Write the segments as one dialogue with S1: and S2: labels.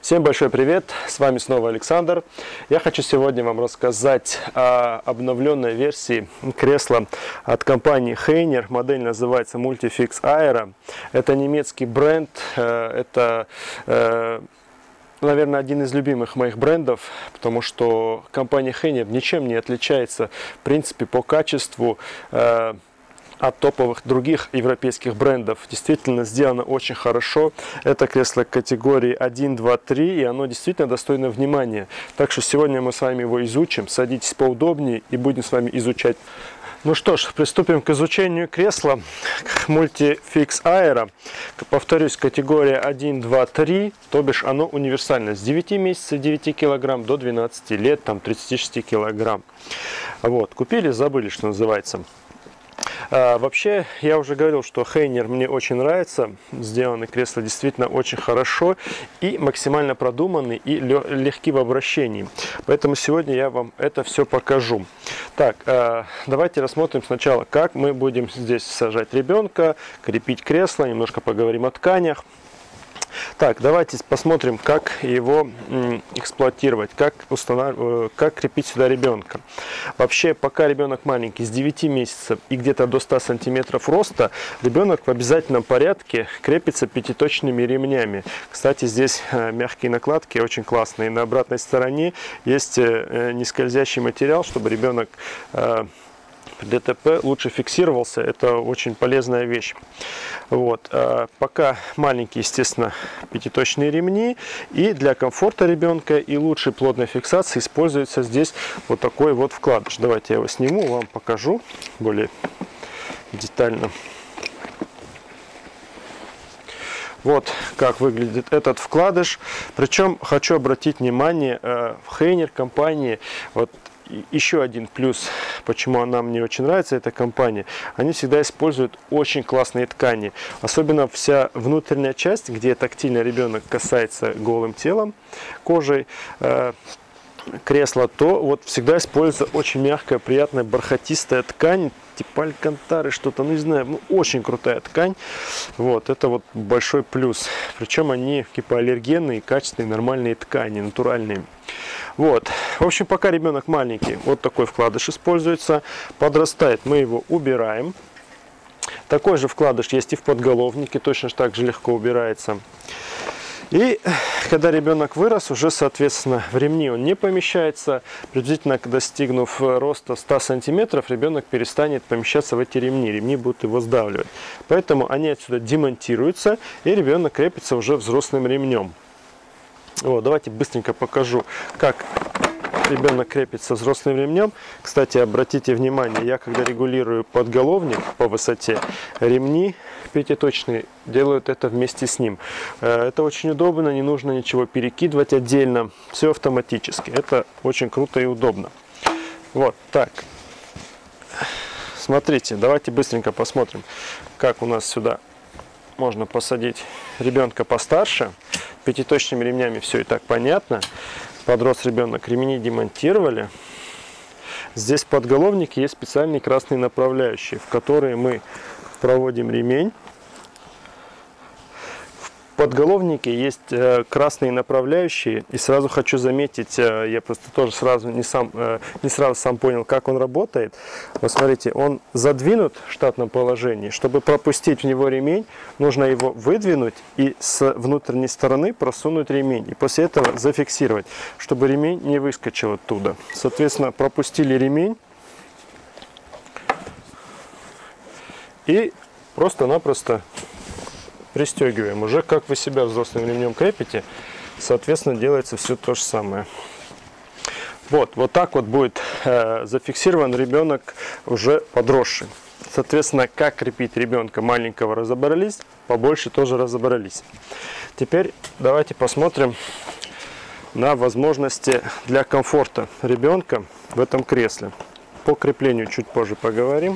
S1: Всем большой привет, с вами снова Александр. Я хочу сегодня вам рассказать о обновленной версии кресла от компании Hainer. Модель называется Multifix Aero. Это немецкий бренд, это, наверное, один из любимых моих брендов, потому что компания Hainer ничем не отличается, в принципе, по качеству от топовых других европейских брендов. Действительно сделано очень хорошо. Это кресло категории 1, 2, 3, и оно действительно достойно внимания. Так что сегодня мы с вами его изучим. Садитесь поудобнее и будем с вами изучать. Ну что ж, приступим к изучению кресла Multifix Aero. Повторюсь, категория 1, 2, 3, то бишь оно универсально. С 9 месяцев 9 килограмм до 12 лет, там 36 килограмм. Вот, купили, забыли, что называется. Вообще, я уже говорил, что Hainer мне очень нравится. Сделаны кресла действительно очень хорошо и максимально продуманы и легки в обращении. Поэтому сегодня я вам это все покажу. Так, давайте рассмотрим сначала, как мы будем здесь сажать ребенка, крепить кресло, немножко поговорим о тканях. Так, давайте посмотрим, как его эксплуатировать, как крепить сюда ребенка. Вообще, пока ребенок маленький, с 9 месяцев и где-то до 100 сантиметров роста, ребенок в обязательном порядке крепится пятиточными ремнями. Кстати, здесь мягкие накладки, очень классные. На обратной стороне есть нескользящий материал, чтобы ребенок при ДТП лучше фиксировался. Это очень полезная вещь. Вот. Пока маленькие, естественно, пятиточные ремни. И для комфорта ребенка и лучшей плотной фиксации используется здесь вот такой вот вкладыш. Давайте я его сниму, вам покажу более детально. Вот как выглядит этот вкладыш. Причем хочу обратить внимание, в Hainer компании, вот еще один плюс, почему она мне очень нравится, эта компания, они всегда используют очень классные ткани. Особенно вся внутренняя часть, где тактильно ребенок касается голым телом, кожей кресла, то вот всегда используется очень мягкая, приятная, бархатистая ткань, типа алькантары, что-то, ну не знаю, ну, очень крутая ткань. Вот, это вот большой плюс. Причем они гипоаллергенные, качественные, нормальные ткани, натуральные. Вот, в общем, пока ребенок маленький, вот такой вкладыш используется. Подрастает, мы его убираем. Такой же вкладыш есть и в подголовнике, точно так же легко убирается. И когда ребенок вырос, уже, соответственно, в ремни он не помещается. Приблизительно, достигнув роста 100 сантиметров, ребенок перестанет помещаться в эти ремни. Ремни будут его сдавливать. Поэтому они отсюда демонтируются, и ребенок крепится уже взрослым ремнем. Вот, давайте быстренько покажу, как ребенок крепится взрослым ремнем. Кстати, обратите внимание, я когда регулирую подголовник по высоте, ремни пятиточные делают это вместе с ним. Это очень удобно, не нужно ничего перекидывать отдельно, все автоматически. Это очень круто и удобно. Вот так. Смотрите, давайте быстренько посмотрим, как у нас сюда можно посадить ребенка постарше. Пятиточными ремнями все и так понятно. Подрос ребенок, ремни демонтировали. Здесь в подголовнике есть специальные красные направляющие, в которые мы проводим ремень. В подголовнике есть красные направляющие, и сразу хочу заметить, я просто тоже не сразу сам понял, как он работает. Вот смотрите, он задвинут в штатном положении. Чтобы пропустить в него ремень, нужно его выдвинуть и с внутренней стороны просунуть ремень. И после этого зафиксировать, чтобы ремень не выскочил оттуда. Соответственно, пропустили ремень и просто-напросто пристегиваем. Уже как вы себя взрослым ремнем крепите, соответственно, делается все то же самое. Вот так вот будет зафиксирован ребенок уже подросший. Соответственно, как крепить ребенка маленького разобрались, побольше тоже разобрались. Теперь давайте посмотрим на возможности для комфорта ребенка в этом кресле. По креплению чуть позже поговорим.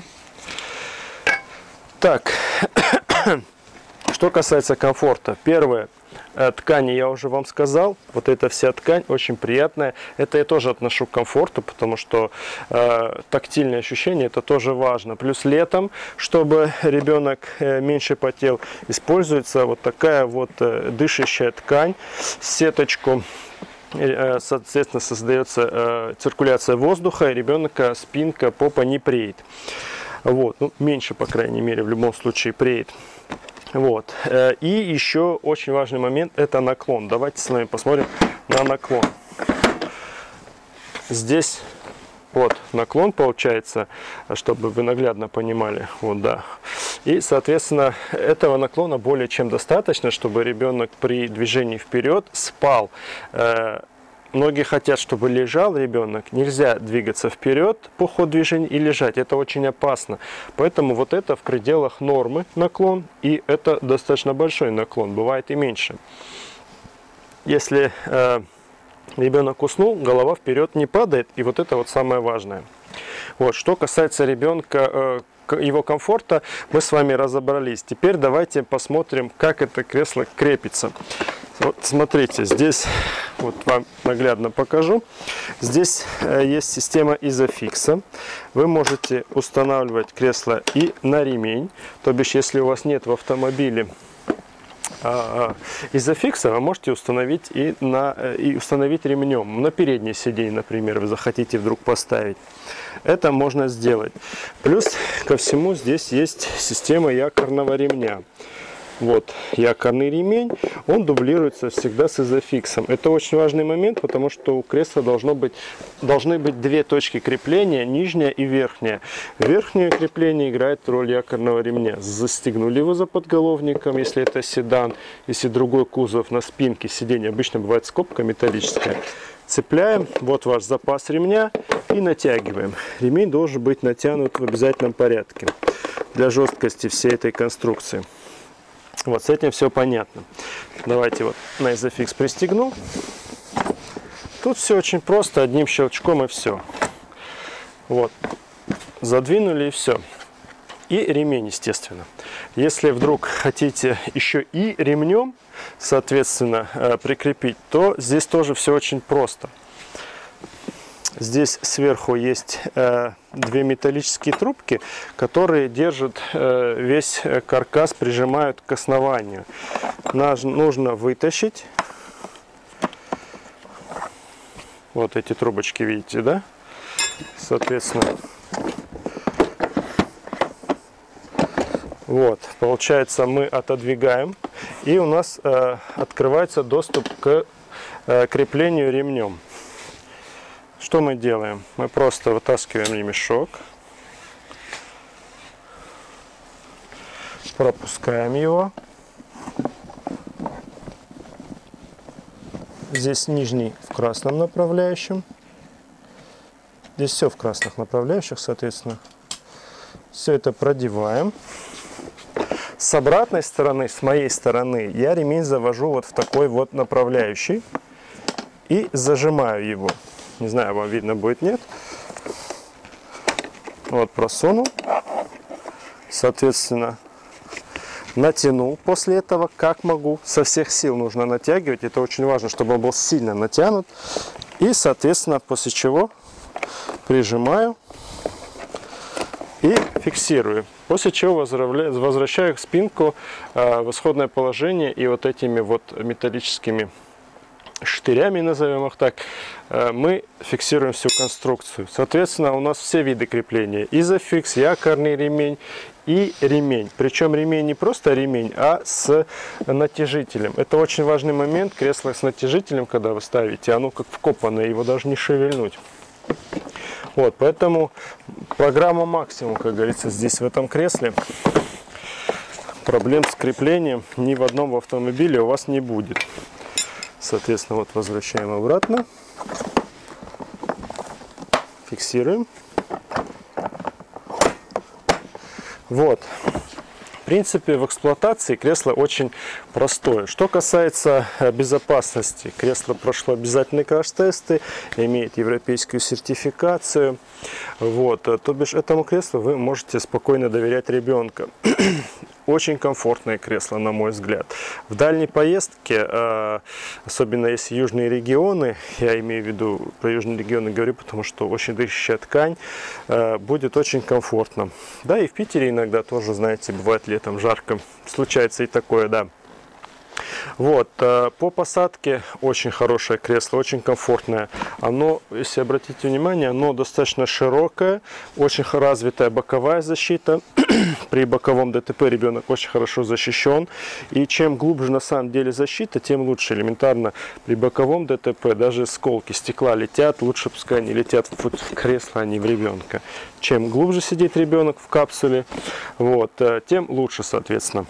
S1: Так. Что касается комфорта, первое, ткани я уже вам сказал. Вот эта вся ткань очень приятная. Это я тоже отношу к комфорту, потому что тактильные ощущения это тоже важно. Плюс летом, чтобы ребенок меньше потел, используется вот такая вот дышащая ткань. Сеточку, соответственно, создается циркуляция воздуха, и ребенка спинка, попа не преет. Вот, ну, меньше, по крайней мере, в любом случае преет. Вот. И еще очень важный момент – это наклон. Давайте с вами посмотрим на наклон. Здесь вот наклон получается, чтобы вы наглядно понимали. Вот, да. И, соответственно, этого наклона более чем достаточно, чтобы ребенок при движении вперед спал. Многие хотят, чтобы лежал ребенок. Нельзя двигаться вперед по ходу движения и лежать. Это очень опасно. Поэтому вот это в пределах нормы наклон. И это достаточно большой наклон. Бывает и меньше. Если ребенок уснул, голова вперед не падает. И вот это вот самое важное. Вот. Что касается ребенка, его комфорта, мы с вами разобрались. Теперь давайте посмотрим, как это кресло крепится. Вот смотрите, здесь вот вам наглядно покажу. Здесь есть система изофикса. Вы можете устанавливать кресло и на ремень. То бишь, если у вас нет в автомобиле изофикса, вы можете установить и установить ремнем на переднее сиденье, например, вы захотите вдруг поставить. Это можно сделать. Плюс ко всему здесь есть система якорного ремня. Вот якорный ремень, он дублируется всегда с изофиксом. Это очень важный момент, потому что у кресла должны быть две точки крепления, нижняя и верхняя. Верхнее крепление играет роль якорного ремня. Застегнули его за подголовником, если это седан, если другой кузов на спинке сиденья, обычно бывает скобка металлическая. Цепляем, вот ваш запас ремня и натягиваем. Ремень должен быть натянут в обязательном порядке для жесткости всей этой конструкции. Вот с этим все понятно. Давайте вот на изофикс пристегну. Тут все очень просто, одним щелчком и все. Вот, задвинули и все. И ремень, естественно. Если вдруг хотите еще и ремнем, соответственно, прикрепить, то здесь тоже все очень просто. Здесь сверху есть две металлические трубки, которые держат весь каркас, прижимают к основанию. Нужно вытащить. Вот эти трубочки, видите, да? Соответственно, вот, получается, мы отодвигаем, и у нас открывается доступ к креплению ремнем. Что мы делаем? Мы просто вытаскиваем ремешок, пропускаем его. Здесь нижний в красном направляющем. Здесь все в красных направляющих, соответственно. Все это продеваем. С обратной стороны, с моей стороны, я ремень завожу вот в такой вот направляющий и зажимаю его. Не знаю, вам видно будет, нет. Вот просунул. Соответственно, натянул после этого, как могу. Со всех сил нужно натягивать. Это очень важно, чтобы он был сильно натянут. И, соответственно, после чего прижимаю и фиксирую. После чего возвращаю спинку в исходное положение. И вот этими вот металлическими штырями, назовем их так, мы фиксируем всю конструкцию. Соответственно, у нас все виды крепления: изофикс, якорный ремень и ремень. Причем ремень не просто ремень, а с натяжителем. Это очень важный момент. Кресло с натяжителем, когда вы ставите, оно как вкопанное, его даже не шевельнуть. Вот, поэтому программа максимум, как говорится, здесь в этом кресле. Проблем с креплением ни в одном автомобиле у вас не будет. Соответственно, вот возвращаем обратно, фиксируем. Вот. В принципе, в эксплуатации кресло очень простое. Что касается безопасности, кресло прошло обязательные краш-тесты, имеет европейскую сертификацию. Вот. То бишь, этому креслу вы можете спокойно доверять ребенку. очень комфортное кресло, на мой взгляд. В дальней поездке, особенно если южные регионы, я имею в виду про южные регионы говорю, потому что очень дышащая ткань, будет очень комфортно. Да, и в Питере иногда тоже, знаете, бывает летом жарко, случается и такое, да. Вот, по посадке очень хорошее кресло, очень комфортное. Оно, если обратите внимание, оно достаточно широкое, очень развитая боковая защита. При боковом ДТП ребенок очень хорошо защищен. И чем глубже на самом деле защита, тем лучше. Элементарно при боковом ДТП даже осколки стекла летят, лучше пускай они летят в кресло, а не в ребенка. Чем глубже сидит ребенок в капсуле, вот, тем лучше, соответственно.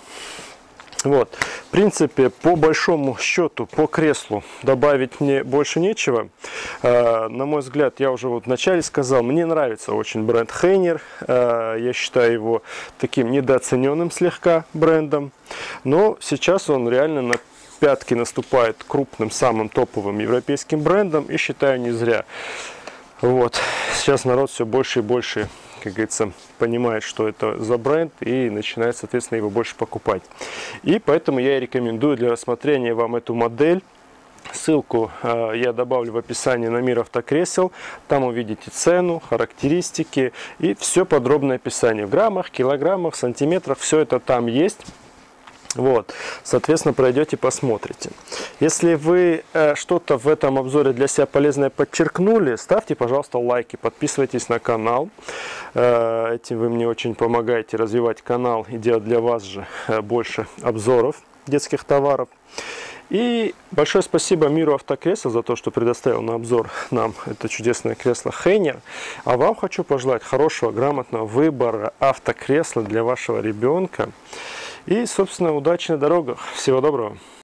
S1: Вот, в принципе, по большому счету, по креслу добавить мне больше нечего. На мой взгляд, я уже вот вначале сказал, мне нравится очень бренд Hainer. Я считаю его таким недооцененным слегка брендом. Но сейчас он реально на пятки наступает крупным, самым топовым европейским брендом. И считаю, не зря. Вот, сейчас народ все больше и больше, как говорится, понимает, что это за бренд, и начинает, соответственно, его больше покупать. И поэтому я и рекомендую для рассмотрения вам эту модель. Ссылку я добавлю в описании на Мир Автокресел. Там увидите цену, характеристики и все подробное описание в граммах, килограммах, сантиметрах. Все это там есть. Вот, соответственно, пройдете, посмотрите. Если вы что-то в этом обзоре для себя полезное подчеркнули, ставьте, пожалуйста, лайки, подписывайтесь на канал. Этим вы мне очень помогаете развивать канал и делать для вас же больше обзоров детских товаров. И большое спасибо Миру Автокресел за то, что предоставил на обзор нам это чудесное кресло Hainer. А вам хочу пожелать хорошего, грамотного выбора автокресла для вашего ребенка. И, собственно, удачи на дорогах. Всего доброго.